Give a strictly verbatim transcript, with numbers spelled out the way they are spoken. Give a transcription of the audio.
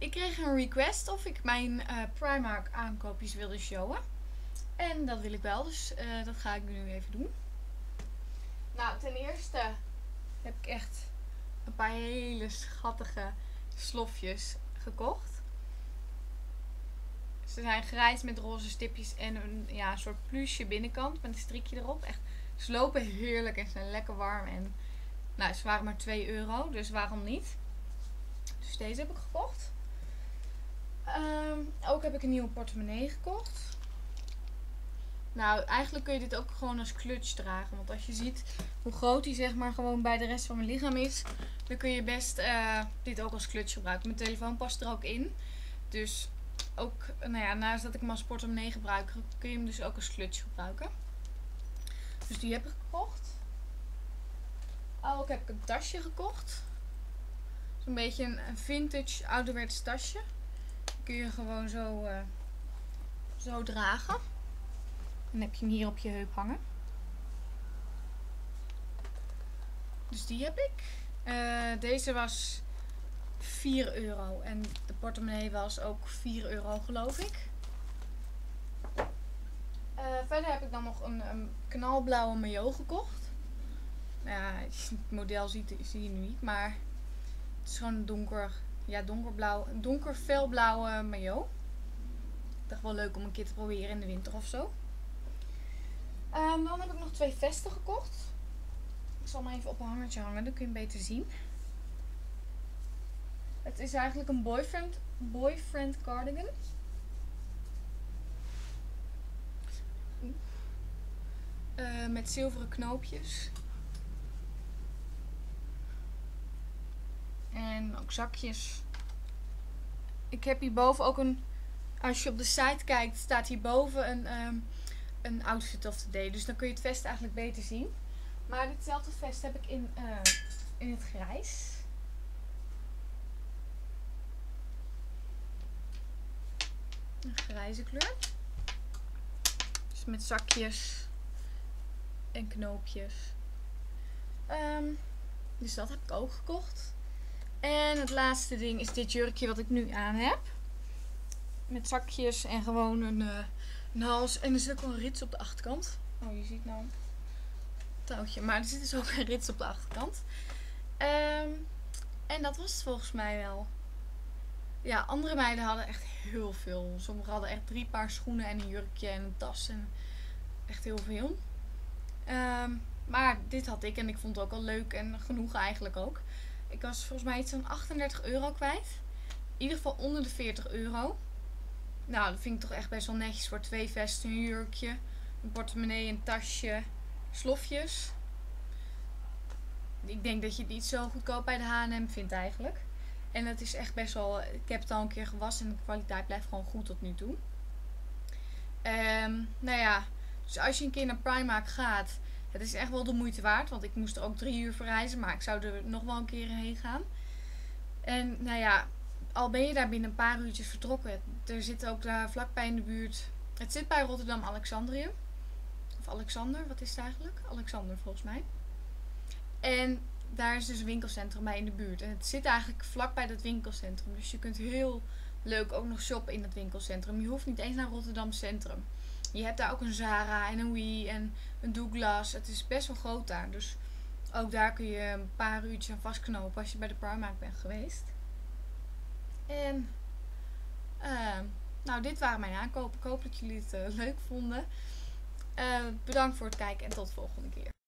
ik kreeg een request of ik mijn uh, Primark aankoopjes wilde showen. En dat wil ik wel, dus uh, dat ga ik nu even doen. Nou, ten eerste heb ik echt een paar hele schattige slofjes gekocht. Ze zijn grijs met roze stipjes en een ja, soort pluche binnenkant met een strikje erop. Echt, ze lopen heerlijk en zijn lekker warm. En nou, ze waren maar twee euro, dus waarom niet? Dus deze heb ik gekocht. Um, ook heb ik een nieuwe portemonnee gekocht. Nou, eigenlijk kun je dit ook gewoon als clutch dragen. Want als je ziet hoe groot die zeg maar gewoon bij de rest van mijn lichaam is, dan kun je best uh, dit ook als clutch gebruiken. Mijn telefoon past er ook in. Dus ook, nou ja, naast dat ik hem als portemonnee gebruik, kun je hem dus ook als clutch gebruiken. Dus die heb ik gekocht. Ook heb ik een tasje gekocht. Zo'n beetje een, een vintage ouderwets tasje. Die kun je gewoon zo, uh, zo dragen. Dan heb je hem hier op je heup hangen. Dus die heb ik. Uh, deze was vier euro. En de portemonnee was ook vier euro geloof ik. Uh, verder heb ik dan nog een, een knalblauwe maillot gekocht. Ja, het model ziet, zie je nu niet. Maar het is gewoon een donker, ja, donkerblauw, een donker felblauwe maillot. Ik dacht wel leuk om een keer te proberen in de winter of zo. Um, dan heb ik nog twee vesten gekocht. Ik zal hem even op een hangertje hangen, dan kun je hem beter zien. Het is eigenlijk een boyfriend, boyfriend cardigan. Uh, met zilveren knoopjes. En ook zakjes. Ik heb hierboven ook een, als je op de site kijkt, staat hierboven een... Um, een outfit of the day. Dus dan kun je het vest eigenlijk beter zien. Maar ditzelfde vest heb ik in, uh, in het grijs. Een grijze kleur. Dus met zakjes en knoopjes. Um, dus dat heb ik ook gekocht. En het laatste ding is dit jurkje wat ik nu aan heb. Met zakjes en gewoon een... Uh, Een hals en er zit ook een rits op de achterkant. Oh, je ziet nou een touwtje. Maar er zit dus ook een rits op de achterkant. Um, en dat was het volgens mij wel. Ja, andere meiden hadden echt heel veel. Sommigen hadden echt drie paar schoenen en een jurkje en een tas. En echt heel veel. Um, maar dit had ik en ik vond het ook al leuk en genoeg eigenlijk ook. Ik was volgens mij iets van achtendertig euro kwijt. In ieder geval onder de veertig euro. Nou, dat vind ik toch echt best wel netjes voor twee vesten, een jurkje, een portemonnee, een tasje, slofjes. Ik denk dat je het niet zo goedkoop bij de H en M vindt eigenlijk. En het is echt best wel, ik heb het al een keer gewassen en de kwaliteit blijft gewoon goed tot nu toe. Um, nou ja, dus als je een keer naar Primark gaat, het is echt wel de moeite waard. Want ik moest er ook drie uur voor reizen, maar ik zou er nog wel een keer heen gaan. En nou ja... Al ben je daar binnen een paar uurtjes vertrokken. Er zit ook daar vlakbij in de buurt. Het zit bij Rotterdam Alexandrium. Of Alexander, wat is het eigenlijk? Alexander volgens mij. En daar is dus een winkelcentrum bij in de buurt. En het zit eigenlijk vlakbij dat winkelcentrum. Dus je kunt heel leuk ook nog shoppen in dat winkelcentrum. Je hoeft niet eens naar Rotterdam Centrum. Je hebt daar ook een Zara en een Wee en een Douglas. Het is best wel groot daar. Dus ook daar kun je een paar uurtjes aan vastknopen als je bij de Primark bent geweest. En uh, nou, dit waren mijn aankopen. Ik hoop dat jullie het uh, leuk vonden. Uh, bedankt voor het kijken en tot de volgende keer.